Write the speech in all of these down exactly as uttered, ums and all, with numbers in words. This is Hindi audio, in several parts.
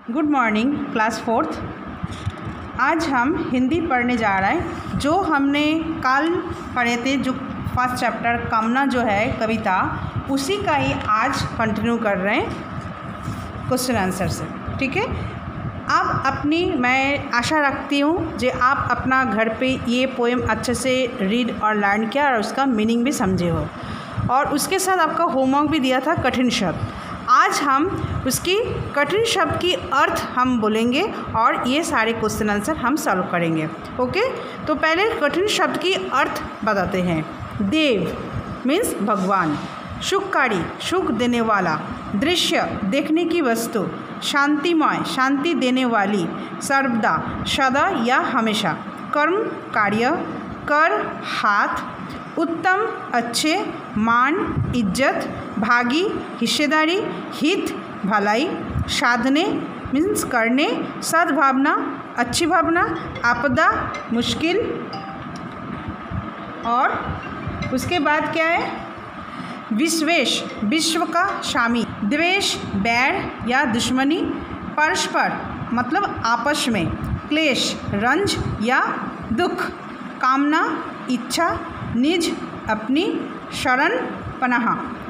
Good morning class fourth. आज हम हिंदी पढ़ने जा रहे हैं। जो हमने कल पढ़े थे, जो फर्स्ट चैप्टर कामना जो है कविता, उसी का ही आज कंटिन्यू कर रहे हैं क्वेश्चन आंसर से। ठीक है, आप अपनी मैं आशा रखती हूँ जो आप अपना घर पे ये पोएम अच्छे से रीड और लर्न किया और उसका मीनिंग भी समझे हो। और उसके साथ आपका होमवर्क भी दिया था कठिन शब्द। आज हम उसकी कठिन शब्द की अर्थ हम बोलेंगे और ये सारे क्वेश्चन आंसर हम सॉल्व करेंगे। ओके, तो पहले कठिन शब्द की अर्थ बताते हैं। देव मीन्स भगवान, सुखकारी सुख देने वाला, दृश्य देखने की वस्तु, शांतिमय शांति देने वाली, सर्वदा सदा या हमेशा, कर्म कार्य, कर हाथ, उत्तम अच्छे, मान इज्जत, भागी हिस्सेदारी, हित भलाई, साधने मीन्स करने, सद्भावना अच्छी भावना, आपदा मुश्किल। और उसके बाद क्या है, विश्वेश विश्व का स्वामी, द्वेष बैर या दुश्मनी, परस्पर मतलब आपस में, क्लेश रंज या दुख, कामना इच्छा, निज अपनी, शरण पनाह।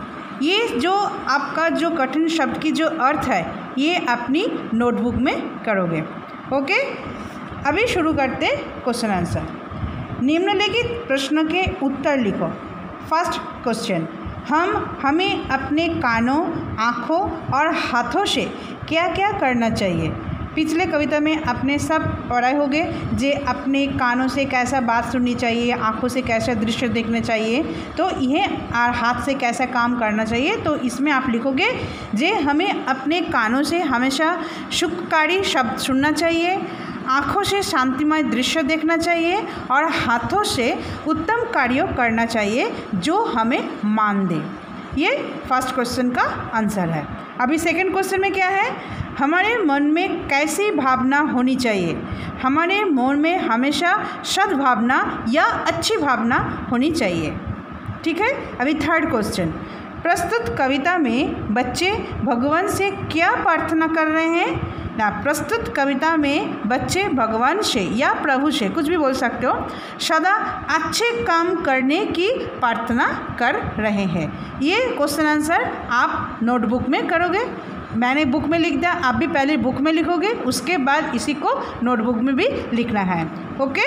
ये जो आपका जो कठिन शब्द की जो अर्थ है ये अपनी नोटबुक में करोगे। ओके, अभी शुरू करते क्वेश्चन आंसर। निम्नलिखित प्रश्न के उत्तर लिखो। फर्स्ट क्वेश्चन, हम हमें अपने कानों आँखों और हाथों से क्या क्या करना चाहिए। पिछले कविता में आपने सब पढ़ाए होंगे जे अपने कानों से कैसा बात सुननी चाहिए, आँखों से कैसा दृश्य देखना चाहिए, तो यह और हाथ से कैसा काम करना चाहिए। तो इसमें आप लिखोगे जे हमें अपने कानों से हमेशा सुखकारी शब्द सुनना चाहिए, आँखों से शांतिमय दृश्य देखना चाहिए और हाथों से उत्तम कार्य करना चाहिए जो हमें मान दे। ये फर्स्ट क्वेश्चन का आंसर है। अभी सेकंड क्वेश्चन में क्या है, हमारे मन में कैसी भावना होनी चाहिए। हमारे मन में हमेशा सद्भावना या अच्छी भावना होनी चाहिए। ठीक है, अभी थर्ड क्वेश्चन, प्रस्तुत कविता में बच्चे भगवान से क्या प्रार्थना कर रहे हैं ना। प्रस्तुत कविता में बच्चे भगवान से या प्रभु से, कुछ भी बोल सकते हो, सदा अच्छे काम करने की प्रार्थना कर रहे हैं। ये क्वेश्चन आंसर आप नोटबुक में करोगे। मैंने बुक में लिख दिया, आप भी पहले बुक में लिखोगे, उसके बाद इसी को नोटबुक में भी लिखना है। Okay,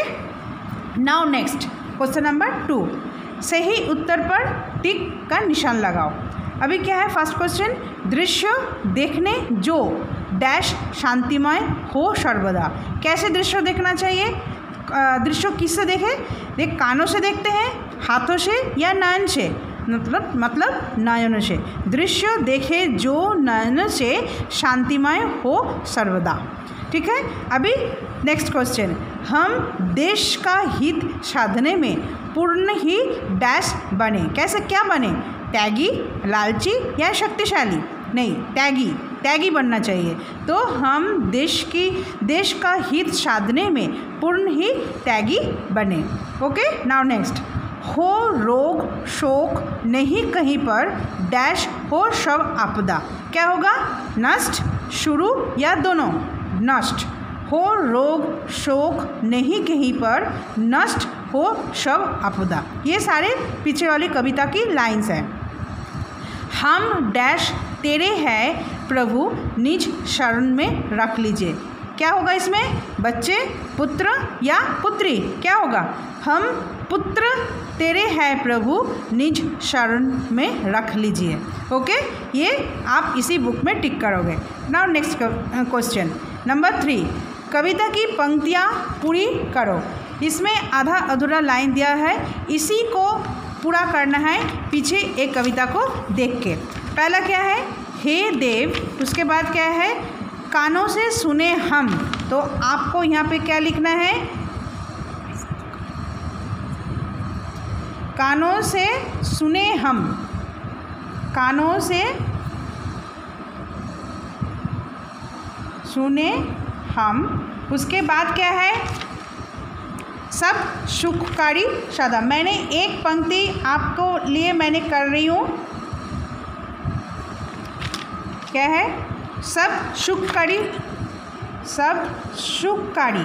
now next question number two, सही उत्तर पर टिक का निशान लगाओ। अभी क्या है फर्स्ट क्वेश्चन, दृश्य देखने जो डैश शांतिमय हो सर्वदा। कैसे दृश्य देखना चाहिए, दृश्य किससे देखे, देख कानों से देखते हैं, हाथों से या नयन से, मतलब मतलब नयन से। दृश्य देखे जो नयन से शांतिमय हो सर्वदा। ठीक है, अभी नेक्स्ट क्वेश्चन, हम देश का हित साधने में पूर्ण ही डैश बने। कैसे क्या बने, त्यागी लालची या शक्तिशाली, नहीं त्यागी त्यागी बनना चाहिए। तो हम देश की देश का हित साधने में पूर्ण ही त्यागी बने। ओके, नाउ नेक्स्ट, हो रोग शोक नहीं कहीं पर डैश हो सब आपदा। क्या होगा, नष्ट शुरू या दोनों, नष्ट। हो रोग शोक नहीं कहीं पर नष्ट हो सब आपदा। ये सारे पीछे वाली कविता की लाइन्स हैं। हम डैश तेरे है प्रभु निज शरण में रख लीजिए। क्या होगा इसमें, बच्चे पुत्र या पुत्री, क्या होगा, हम पुत्र तेरे है प्रभु निज शरण में रख लीजिए। ओके, ये आप इसी बुक में टिक करोगे। Now next question number three, कविता की पंक्तियाँ पूरी करो। इसमें आधा अधूरा लाइन दिया है, इसी को पूरा करना है पीछे एक कविता को देख के। पहला क्या है, हे देव, उसके बाद क्या है, कानों से सुने हम। तो आपको यहाँ पे क्या लिखना है, कानों से सुने हम, कानों से सुने हम। उसके बाद क्या है, सब सुखकारी सदा। मैंने एक पंक्ति आपको लिए मैंने कर रही हूँ, क्या है, सब सुखकारी शब्द सुखकारी,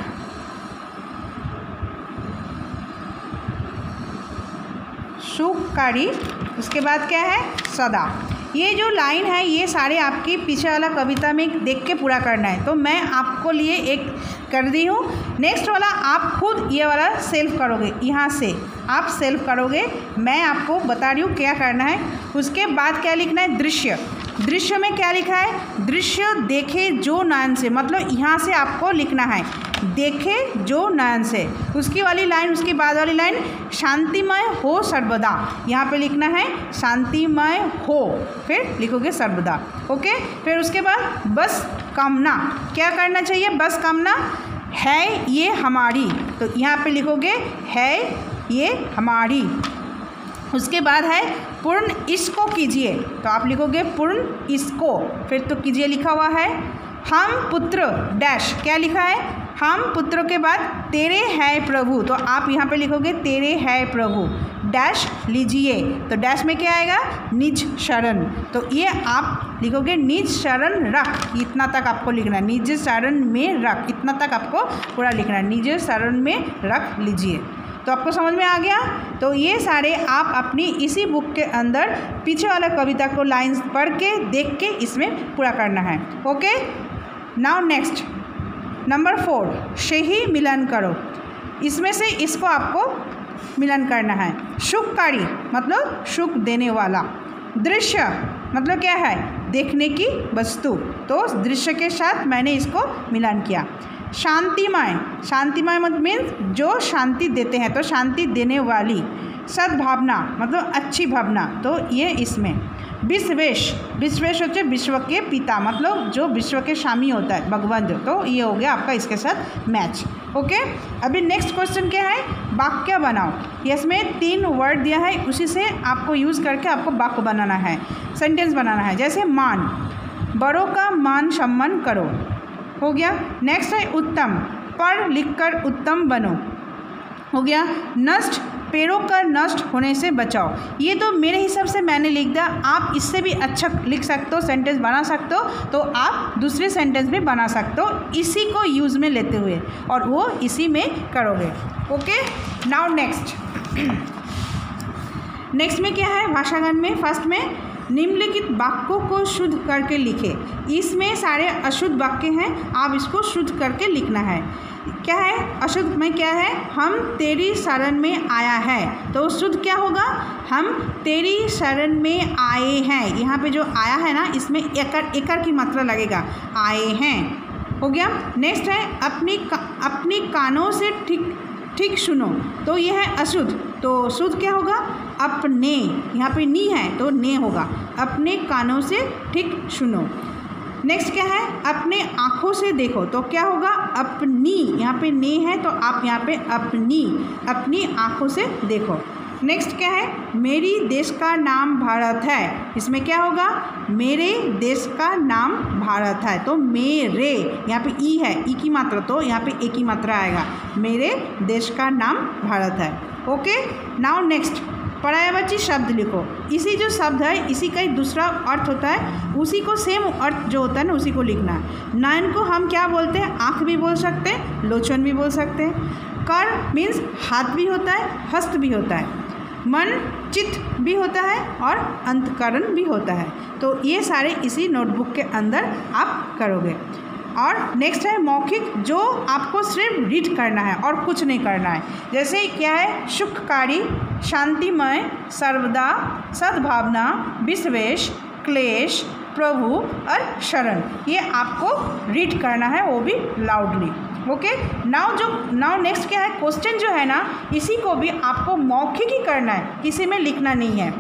सुखकारी। उसके बाद क्या है? सदा। ये जो लाइन है ये सारे आपकी पीछे वाला कविता में देख के पूरा करना है, तो मैं आपको लिए एक कर दी हूँ। नेक्स्ट वाला आप खुद ये वाला सेल्फ करोगे, यहाँ से आप सेल्फ करोगे, मैं आपको बता रही हूँ क्या करना है। उसके बाद क्या लिखना है? दृश्य। दृश्य में क्या लिखा है? दृश्य देखे जो नयन से, मतलब यहाँ से आपको लिखना है देखे जो नयन से। उसकी वाली लाइन, उसकी बाद वाली लाइन शांतिमय हो सर्वदा, यहाँ पे लिखना है शांतिमय हो, फिर लिखोगे सर्वदा। ओके। फिर उसके बाद बस कामना, क्या करना चाहिए? बस कामना है ये हमारी, तो यहाँ पे लिखोगे है ये हमारी। उसके बाद है पूर्ण इसको कीजिए, तो आप लिखोगे पूर्ण इसको, फिर तो कीजिए लिखा हुआ है। हम पुत्र डैश, क्या लिखा है? हम पुत्रों के बाद तेरे है प्रभु, तो आप यहाँ पे लिखोगे तेरे है प्रभु डैश लीजिए, तो डैश में क्या आएगा? निज शरण, तो ये आप लिखोगे निज शरण रख, इतना तक आपको लिखना है। निज शरण में रख, इतना तक आपको पूरा लिखना है, निज शरण में रख लीजिए। तो आपको समझ में आ गया? तो ये सारे आप अपनी इसी बुक के अंदर पीछे वाला कविता को लाइंस पढ़ के देख के इसमें पूरा करना है। Okay. Now next number four, से ही मिलन करो। इसमें से इसको आपको मिलन करना है। सुखकारी मतलब सुख देने वाला। दृश्य मतलब क्या है? देखने की वस्तु, तो दृश्य के साथ मैंने इसको मिलन किया। शांतिमय, शांतिमय मतलब मीन्स जो शांति देते हैं, तो शांति देने वाली। सद्भावना मतलब अच्छी भावना, तो ये इसमें। विश्वेश, विश्वेश होते विश्व के पिता, मतलब जो विश्व के स्वामी होता है भगवान जो, तो ये हो गया आपका इसके साथ मैच। ओके। अभी नेक्स्ट क्वेश्चन क्या है? वाक्य बनाओ। इसमें तीन वर्ड दिया है, उसी से आपको यूज़ करके आपको वाक्य बनाना है, सेंटेंस बनाना है। जैसे मान, बड़ों का मान सम्मान करो, हो गया। नेक्स्ट है उत्तम, पढ़ लिख कर उत्तम बनो, हो गया। नष्ट, पेड़ों का नष्ट होने से बचाओ। ये तो मेरे हिसाब से मैंने लिख दिया, आप इससे भी अच्छा लिख सकते हो, सेंटेंस बना सकते हो, तो आप दूसरे सेंटेंस भी बना सकते हो इसी को यूज़ में लेते हुए, और वो इसी में करोगे। ओके। नाउ नेक्स्ट नेक्स्ट में क्या है? भाषागण में फर्स्ट में निम्नलिखित वाक्यों को शुद्ध करके लिखे। इसमें सारे अशुद्ध वाक्य हैं, आप इसको शुद्ध करके लिखना है। क्या है? अशुद्ध में क्या है? हम तेरी शरण में आया है, तो शुद्ध क्या होगा? हम तेरी शरण में आए हैं। यहाँ पे जो आया है ना, इसमें एकर एकर की मात्रा लगेगा, आए हैं, हो गया। नेक्स्ट है अपनी का, अपनी कानों से ठीक ठीक सुनो, तो यह है अशुद्ध, तो शुद्ध क्या होगा? अपने, यहाँ पे नी है तो ने होगा, अपने कानों से ठीक सुनो। नेक्स्ट क्या है? अपने आँखों से देखो, तो क्या होगा? अपनी, यहाँ पे ने है तो आप यहाँ पे अपनी, अपनी आँखों से देखो। नेक्स्ट क्या है? मेरी देश का नाम भारत है, इसमें क्या होगा? मेरे देश का नाम भारत है, तो मेरे, यहाँ पे ई है, ई की मात्रा, तो यहाँ पे ए की मात्रा आएगा, मेरे देश का नाम भारत है। ओके। नाउ नेक्स्ट पर्यायवाची शब्द लिखो। इसी जो शब्द है इसी का ही दूसरा अर्थ होता है, उसी को सेम अर्थ जो होता है ना उसी को लिखना है। नयन को हम क्या बोलते हैं? आँख भी बोल सकते हैं, लोचन भी बोल सकते हैं। कर मीन्स हाथ भी होता है, हस्त भी होता है। मन चित्त भी होता है और अंतकरण भी होता है, तो ये सारे इसी नोटबुक के अंदर आप करोगे। और नेक्स्ट है मौखिक, जो आपको सिर्फ रीड करना है और कुछ नहीं करना है। जैसे क्या है? सुखकारी, शांतिमय, सर्वदा, सद्भावना, विश्वेश, क्लेश, प्रभु और शरण, ये आपको रीड करना है, वो भी लाउडली। ओके। नाउ जो नाउ नेक्स्ट क्या है? क्वेश्चन जो है ना, इसी को भी आपको मौखिक ही करना है, किसी में लिखना नहीं है।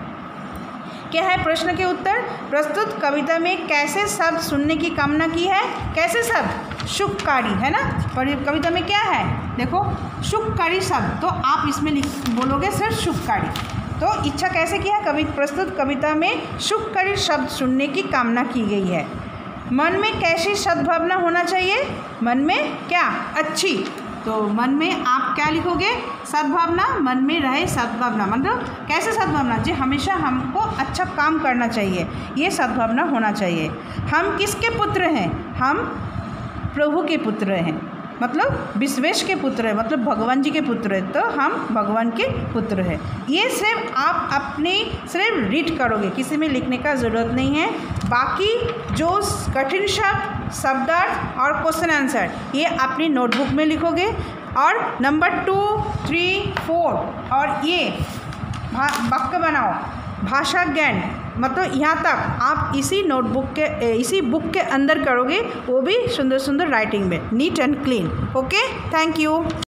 क्या है प्रश्न के उत्तर? प्रस्तुत कविता में कैसे शब्द सुनने की कामना की है? कैसे शब्द? सुखकारी, है ना। पर कविता में क्या है? देखो सुखकारी शब्द, तो आप इसमें लिख बोलोगे सिर्फ सुखकारी। तो इच्छा कैसे की है? कवि प्रस्तुत कविता में सुखकारी शब्द सुनने की कामना की गई है। मन में कैसी सद्भावना होना चाहिए? मन में क्या? अच्छी, तो मन में आप क्या लिखोगे? सद्भावना, मन में रहे सद्भावना, मतलब कैसे सद्भावना? जो हमेशा हमको अच्छा काम करना चाहिए, ये सद्भावना होना चाहिए। हम किसके पुत्र हैं? हम प्रभु के पुत्र हैं, मतलब विश्वेश के पुत्र है, मतलब भगवान जी के पुत्र है, तो हम भगवान के पुत्र हैं। ये सिर्फ आप अपने सिर्फ रीड करोगे, किसी में लिखने का ज़रूरत नहीं है। बाकी जो कठिन शब्द, शब्दार्थ और क्वेश्चन आंसर ये अपनी नोटबुक में लिखोगे। और नंबर टू, थ्री, फोर और ये वाक्य बनाओ, भाषा ज्ञान, मतलब यहाँ तक आप इसी नोटबुक के इसी बुक के अंदर करोगे, वो भी सुंदर सुंदर राइटिंग में, neat and clean. Okay, thank you.